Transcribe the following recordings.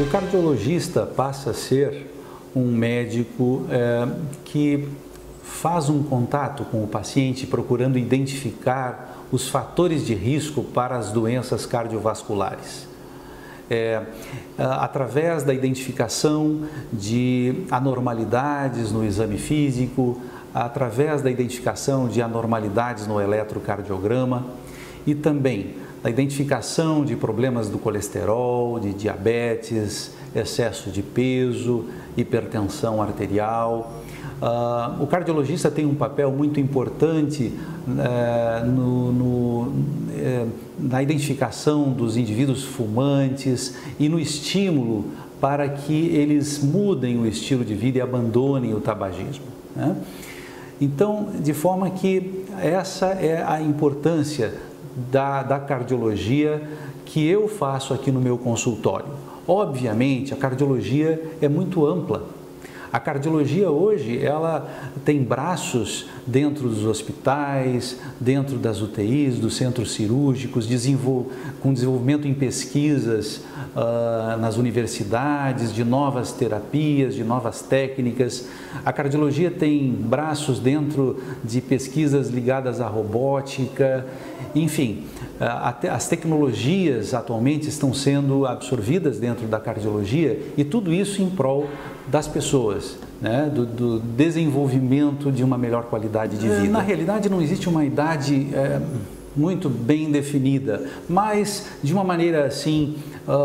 O cardiologista passa a ser um médico que faz um contato com o paciente procurando identificar os fatores de risco para as doenças cardiovasculares. Através da identificação de anormalidades no exame físico, através da identificação de anormalidades no eletrocardiograma e também da identificação de problemas do colesterol, de diabetes, excesso de peso, hipertensão arterial. O cardiologista tem um papel muito importante na identificação dos indivíduos fumantes e no estímulo para que eles mudem o estilo de vida e abandonem o tabagismo, né? Então, de forma que essa é a importância da cardiologia que eu faço aqui no meu consultório. Obviamente, a cardiologia é muito ampla. A cardiologia hoje, ela tem braços dentro dos hospitais, dentro das UTIs, dos centros cirúrgicos, com desenvolvimento em pesquisas nas universidades, de novas terapias, de novas técnicas. A cardiologia tem braços dentro de pesquisas ligadas à robótica. Enfim, as tecnologias atualmente estão sendo absorvidas dentro da cardiologia e tudo isso em prol das pessoas, né? do desenvolvimento de uma melhor qualidade de vida. Na realidade, não existe uma idade muito bem definida, mas de uma maneira assim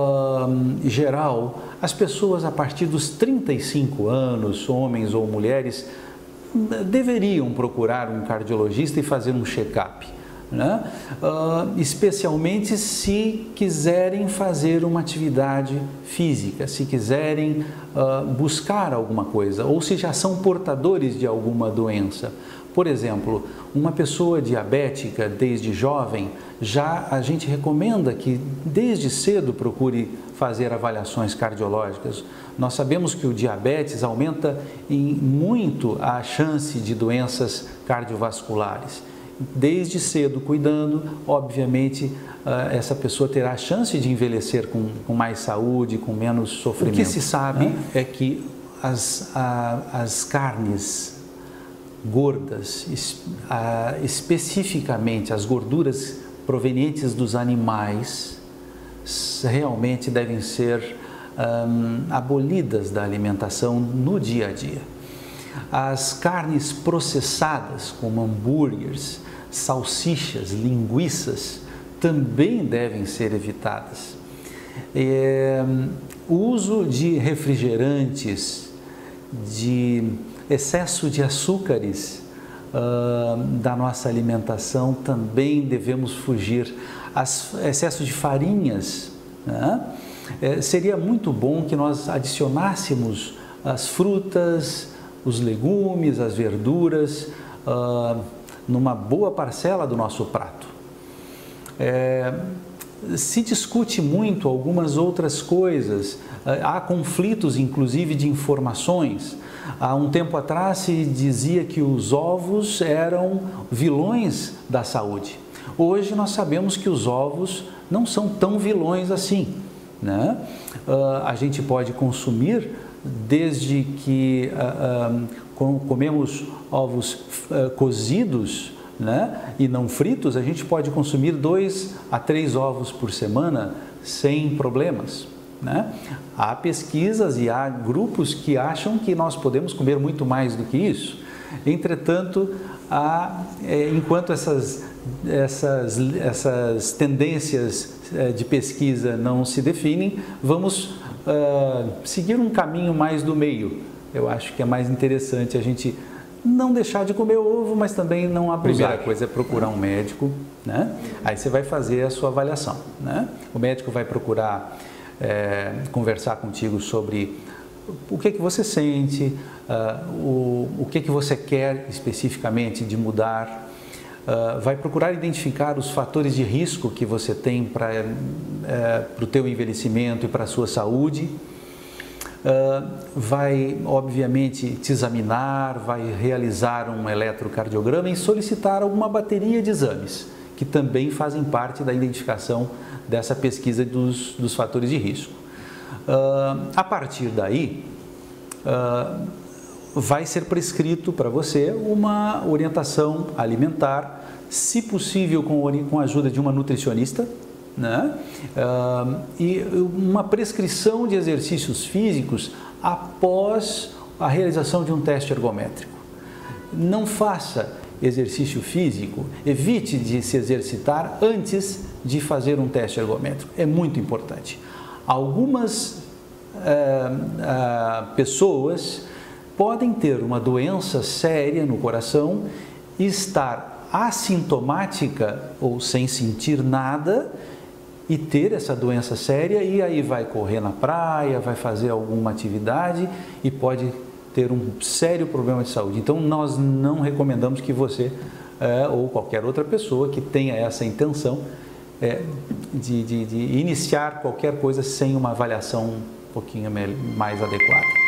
geral, as pessoas a partir dos 35 anos, homens ou mulheres, deveriam procurar um cardiologista e fazer um check-up, né? Especialmente se quiserem fazer uma atividade física, se quiserem buscar alguma coisa ou se já são portadores de alguma doença. Por exemplo, uma pessoa diabética desde jovem, já a gente recomenda que desde cedo procure fazer avaliações cardiológicas. Nós sabemos que o diabetes aumenta muito a chance de doenças cardiovasculares. Desde cedo cuidando, obviamente, essa pessoa terá a chance de envelhecer com mais saúde, com menos sofrimento. O que se sabe é que as carnes gordas, especificamente as gorduras provenientes dos animais, realmente devem ser abolidas da alimentação no dia a dia. As carnes processadas, como hambúrgueres, salsichas, linguiças, também devem ser evitadas. O uso de refrigerantes, de excesso de açúcares da nossa alimentação, também devemos fugir. Excesso de farinhas, né? Seria muito bom que nós adicionássemos as frutas, os legumes, as verduras, numa boa parcela do nosso prato. Se discute muito algumas outras coisas, há conflitos inclusive de informações. Há um tempo atrás se dizia que os ovos eram vilões da saúde. Hoje nós sabemos que os ovos não são tão vilões assim, né? A gente pode consumir desde que comemos ovos cozidos, né, e não fritos, a gente pode consumir 2 a 3 ovos por semana sem problemas, né? Há pesquisas e há grupos que acham que nós podemos comer muito mais do que isso. Entretanto, enquanto essas tendências de pesquisa não se definem, vamos seguir um caminho mais do meio. Eu acho que é mais interessante a gente não deixar de comer ovo, mas também não abusar. A primeira coisa é procurar um médico, né? Aí você vai fazer a sua avaliação, né? O médico vai procurar conversar contigo sobre o que você sente, o que você quer especificamente de mudar. Vai procurar identificar os fatores de risco que você tem para o teu envelhecimento e para a sua saúde. Vai, obviamente, te examinar, vai realizar um eletrocardiograma e solicitar alguma bateria de exames, que também fazem parte da identificação dessa pesquisa dos fatores de risco. A partir daí, vai ser prescrito para você uma orientação alimentar, se possível com a ajuda de uma nutricionista, né? E uma prescrição de exercícios físicos após a realização de um teste ergométrico. Não faça exercício físico, evite de se exercitar antes de fazer um teste ergométrico, é muito importante. Algumas pessoas podem ter uma doença séria no coração e estar assintomática ou sem sentir nada e ter essa doença séria, e aí vai correr na praia, vai fazer alguma atividade e pode ter um sério problema de saúde. Então nós não recomendamos que você ou qualquer outra pessoa que tenha essa intenção de iniciar qualquer coisa sem uma avaliação um pouquinho mais adequada.